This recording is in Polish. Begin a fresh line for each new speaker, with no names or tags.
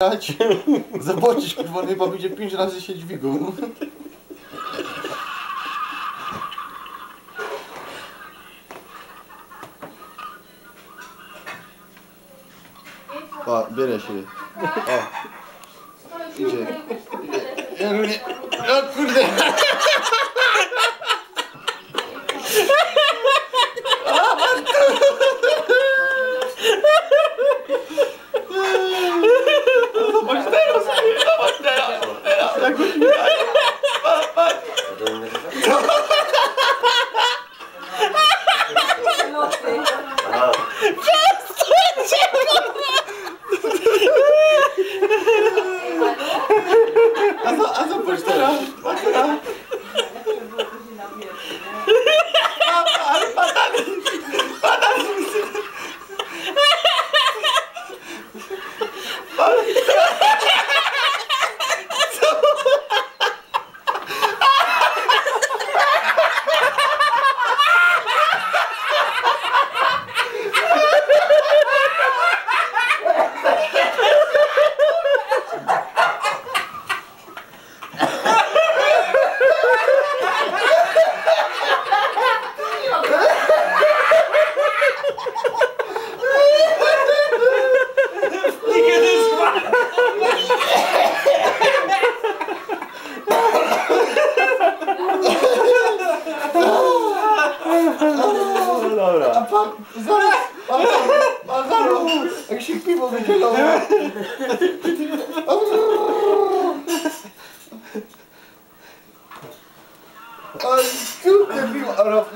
Zobaczysz, kurwa, chyba będzie 5 razy się dźwigał. O, bierę się. O. Idzie. Ja nie... O kurde! Zobacz teraz! Zobacz teraz! Jak go śmieje! A zobacz teraz! Ale padali! Dobra. A pan, zaraz, jak się piwo wydzielało. Ale kurde piwo, ale